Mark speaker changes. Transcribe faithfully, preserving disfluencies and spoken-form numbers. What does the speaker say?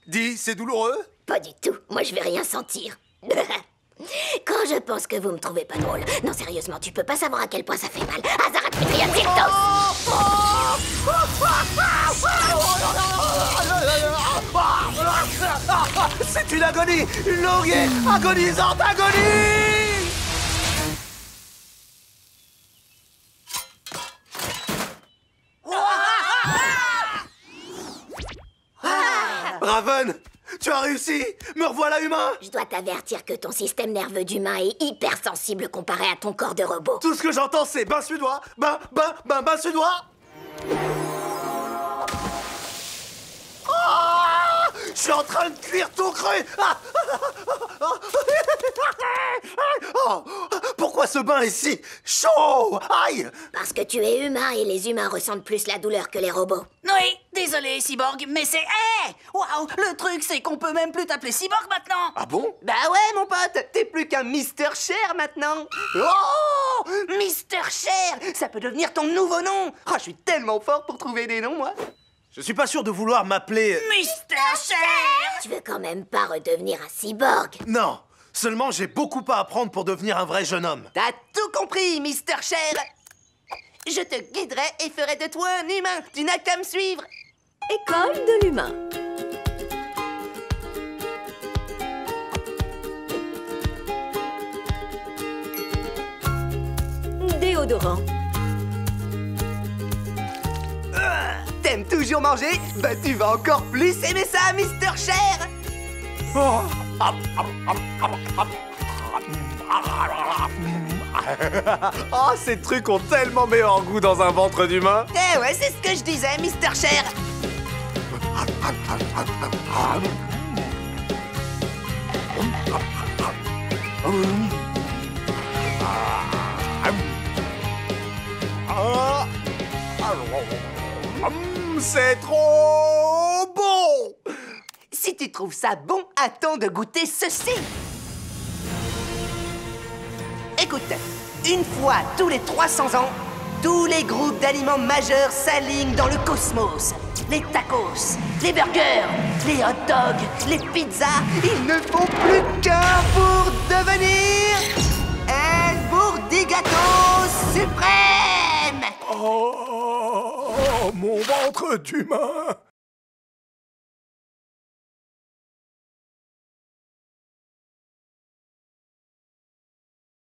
Speaker 1: Dis, c'est douloureux?
Speaker 2: Pas du tout. Moi, je vais rien sentir. Quand je pense que vous me trouvez pas drôle. Non, sérieusement, tu peux pas savoir à quel point ça fait mal. Azarat Mitriatirtos!
Speaker 1: C'est une agonie! Une longue et agonisante agonie! Raven! Tu as réussi! Me revoilà humain!
Speaker 2: Je dois t'avertir que ton système nerveux d'humain est hypersensible comparé à ton corps de robot.
Speaker 1: Tout ce que j'entends, c'est bain suédois, bain, bain, bain, bain suédois! Ah, je suis en train de cuire tout cru! Ah, oh, pourquoi ce bain est si chaud? Aïe!
Speaker 2: Parce que tu es humain et les humains ressentent plus la douleur que les robots.
Speaker 3: Oui, désolé, Cyborg, mais c'est... Hé! Waouh, le truc, c'est qu'on peut même plus t'appeler Cyborg maintenant!
Speaker 1: Ah bon?
Speaker 4: Bah ouais, mon pote, t'es plus qu'un Mister Cher maintenant. Oh, Mister Cher, ça peut devenir ton nouveau nom. Oh, je suis tellement fort pour trouver des noms, moi.
Speaker 1: Je suis pas sûr de vouloir m'appeler...
Speaker 3: Mister Cher!
Speaker 2: Tu veux quand même pas redevenir un cyborg?
Speaker 1: Non, seulement j'ai beaucoup à apprendre pour devenir un vrai jeune homme.
Speaker 4: T'as tout compris, Mister Cher. Je te guiderai et ferai de toi un humain. Tu n'as qu'à me suivre.
Speaker 5: École de l'humain. Déodorant.
Speaker 4: T'aimes toujours manger? Bah tu vas encore plus aimer ça, Mister Cher.
Speaker 1: Oh. Oh, ces trucs ont tellement meilleur goût dans un ventre d'humain.
Speaker 4: Eh ouais, c'est ce que je disais, Mister Cher.
Speaker 1: C'est trop bon!
Speaker 4: Si tu trouves ça bon, attends de goûter ceci. Écoute, une fois tous les trois cents ans, tous les groupes d'aliments majeurs s'alignent dans le cosmos. Les tacos, les burgers, les hot dogs, les pizzas, ils ne font plus qu'un pour devenir El Bourdigato suprême.
Speaker 1: Oh, mon ventre d'humain!